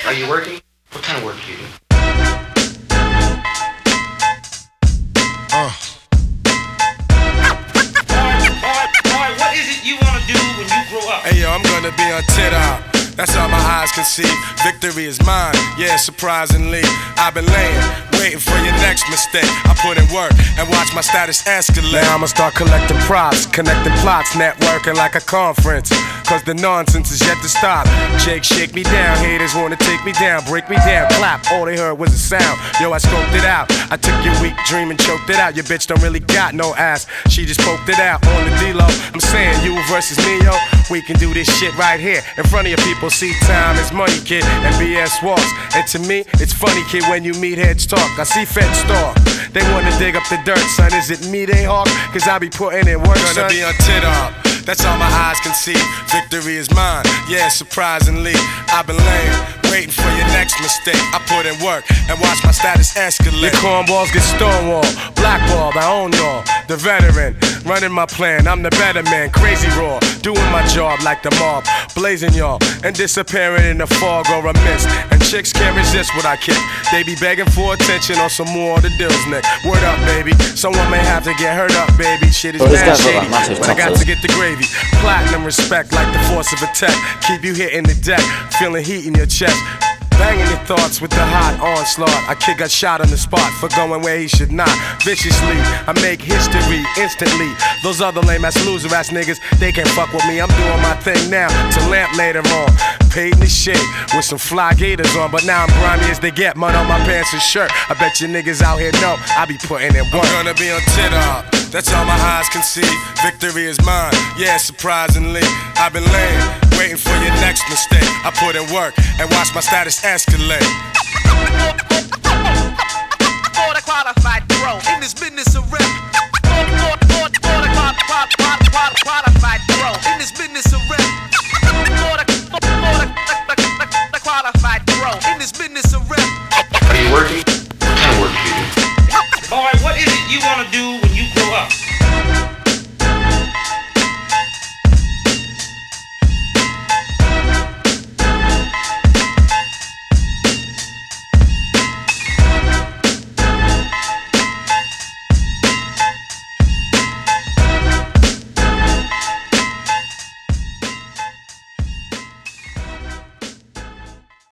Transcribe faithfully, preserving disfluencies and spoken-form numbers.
Are you working? What kind of work do you do? Uh. Alright, what is it you want to do when you grow up? Hey yo, I'm gonna be on Twitter. That's all my eyes can see. Victory is mine, yeah, surprisingly. I've been laying, waiting for your next mistake. I put in work and watch my status escalate. Now I'ma start collecting props, connecting plots, networking like a conference. Cause the nonsense is yet to stop. Jake, shake me down, haters wanna take me down, break me down, clap, all they heard was a sound. Yo, I scoped it out, I took your weak dream and choked it out. Your bitch don't really got no ass, she just poked it out on the D-Lo. I'm saying you versus me, yo, we can do this shit right here in front of your people. See, time is money, kid, and B S walks. And to me, it's funny, kid, when you meet heads talk. I see feds talk, they wanna dig up the dirt, son. Is it me they hawk? Cause I be putting in work, son. Gonna be on tit-up, that's all my eyes can see. Victory is mine, yeah, surprisingly. I've been laying, waiting for your next mistake. I put in work and watch my status escalate. Your cornballs get stonewalled, blackballed, I own y'all. The veteran, running my plan, I'm the better man. Crazy raw, doing my job like the mob, blazing y'all and disappearing in the fog or a mist. And chicks can't resist what I kick. They be begging for attention on some more of the deals, Nick. Word up, baby. Someone may have to get hurt up, baby. Shit is Well, this mad guy's got shady, that massive but I got tussle. to get the gravy. Platinum respect like the force of attack. Keep you hitting the deck, feeling heat in your chest. Banging your thoughts with the hot onslaught. A kid got shot on the spot for going where he should not. Viciously, I make history instantly. Those other lame ass loser ass niggas, they can't fuck with me. I'm doing my thing now to lamp later on. Paid in the shit with some fly gators on, but now I'm grimy as they get. Mud on my pants and shirt. I bet you niggas out here know I be putting in work. I'm gonna be on Twitter. That's all my eyes can see. Victory is mine, yeah, surprisingly. I've been laying, waiting for your next mistake. I put in work and watch my status escalate. For the qualified pro in this business of